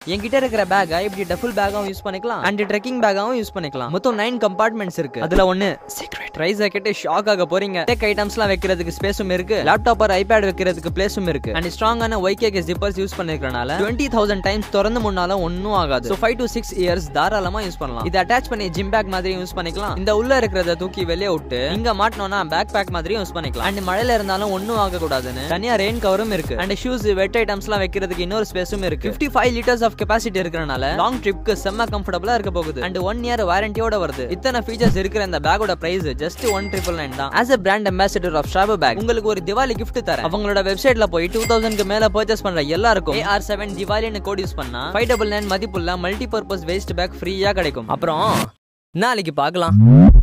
என்கிட்ட இருக்கிற பேக் இப்படி டஃபல் பேக்காவும் யூஸ் பண்ணிக்கலாம் அண்ட் ட்ரெக்கிங் பேக்காவும் யூஸ் பண்ணிக்கலாம். மொத்தம் 9 கம்பார்ட்மெண்ட்ஸ் இருக்கு. அதுல ஒன்னு சீக்ரெட். பிரைஸ் கேட்டு ஷாக் ஆக போறீங்க. டெக் ஐட்டம்ஸ்லாம் வைக்கிறதுக்கு ஸ்பேஸும் இருக்கு, லேப்டாப் ஆர் ஐபேட் வைக்கிறதுக்கு பிளேஸும் இருக்கு அண்ட் ஸ்ட்ராங்கான YKK ஜிப்பர்ஸ் யூஸ் பண்ணிருக்கனால 20,000 டைம்ஸ் திறந்து முன்னாலும் ஒன்னும் ஆகாது. So 5 to 6 இயர்ஸ் தாராளமா யூஸ் பண்ணலாம். இத அட்டாச் பண்ணி ஜிம் பேக் மாதிரி யூஸ் பண்ணிக்கலாம். இந்த உள்ள இருக்கிறத தூக்கி வெளிய விட்டு இங்க மாட்டனோம்னா பேக் பேக் மாதிரி யூஸ் பண்ணிக்கலாம். அண்ட் மழையில இருந்தாலும் ஒன்னும் ஆக கூடாதுன்னு தனியா ரெயின் கவரும் இருக்கு. அண்ட் ஷூஸ் வெட் ஐட்டம்ஸ்லாம் வைக்கிறதுக்கு இன்னொரு ஸ்பேஸும் இருக்கு. 55 லிட்டர்ஸ் ஆஃப் கெபாசிட்டி இருக்கறனால லாங் ட்ரிப்க்கு செம்ம கம்ஃபர்ட்டபிளா இருக்க போகுது. அண்ட் 1 இயர் வாரண்டியோட வருது. இத்தனை ஃபீச்சர்ஸ் இருக்கிற இந்த பேக்கோட பிரைஸ் ஜஸ்ட் 1,999 தான். as a brand ambassador of Strabo bag உங்களுக்கு ஒரு திவாலி gift தரேன். அவங்களோட வெப்சைட்ல போய் 2000 க்கு மேல பர்ச்சேஸ் பண்ற எல்லாருக்கும் AR7 திவாலின்னு கோட் யூஸ் பண்ணா 599 மதிப்புள்ள மல்டி பர்பஸ் வேஸ்ட் பேக் ஃப்ரீயா கிடைக்கும். அப்புறம் நாளைக்கு பார்க்கலாம்.